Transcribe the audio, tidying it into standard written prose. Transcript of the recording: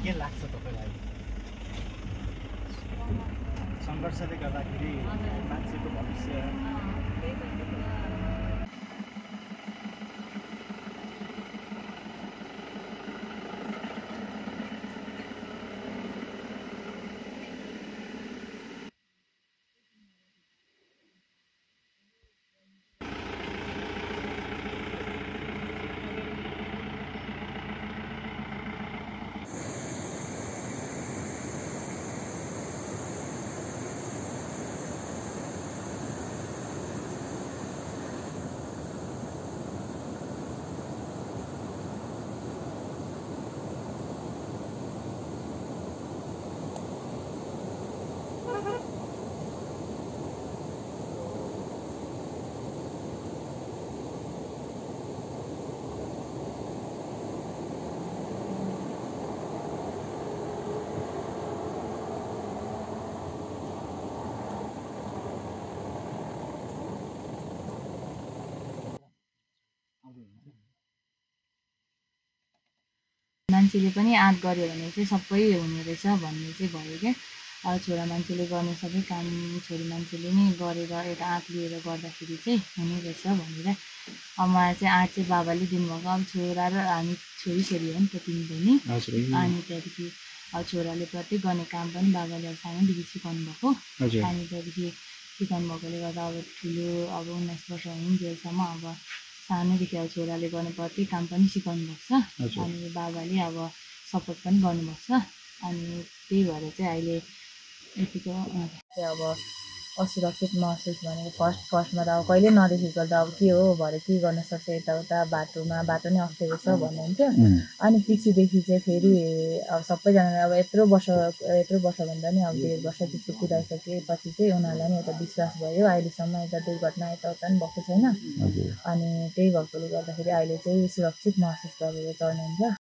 के लाग्छ तपाईलाई संघर्षले गर्दाखेरि मान्छेको भविष्य मान्छेले पनि आँट गर्यो भने चाहिँ सबै हुने रहेछ भन्ने चाहिँ भयो क्या। छोरा मान्छेले गर्ने सबै काम छोरी मान्छेले नै गरेर एउटा आँट लिएर गर्दाखेरि चाहिँ हुने रहेछ भनेर। मलाई चाहिँ आँट चाहिँ बाबाले दिनुभएको। अब छोरा र हामी छोरी हो नि त तिन बहिनी। अनि त्यहाँदेखि छोराले प्रत्येक गर्ने काम पनि बाबाले अब सानैदेखि सिकाउनु भएको। अनि त्यहाँदेखि सिकाउनु भएकोले गर्दा अब ठुलो अब 19 वर्ष हुन्जेलसम्म अब सानैदेखि अब छोराले गर्ने प्रत्येक काम पनि सिकाउनु भएको छ। अनि बाबाले अब सपोर्ट पनि गर्नुभएको छ। अनि त्यही भएर चाहिँ अहिले यतिको अब असुरक्षित महसुस भनेको फर्स्टमा त अब कहिले नदेखेको त अब के हो भएर के गर्न सक्छ यताउता बाटो नै अप्ठ्यारो छ भन्नुहुन्थ्यो। अनि पछिदेखि चाहिँ फेरि अब सबैजनाले अब यत्रो वर्ष भन्दा नि अब 1.5 वर्ष जस्तो पुऱ्याइसकेपछि चाहिँ उनीहरूलाई नि एउटा विश्वास भयो। अहिलेसम्म एउटा दुर्घटना यताउता पनि भएको छैन। अनि त्यही भएकोले गर्दाखेरि अहिले चाहिँ सुरक्षित महसुस गरेर चल्नुहुन्छ।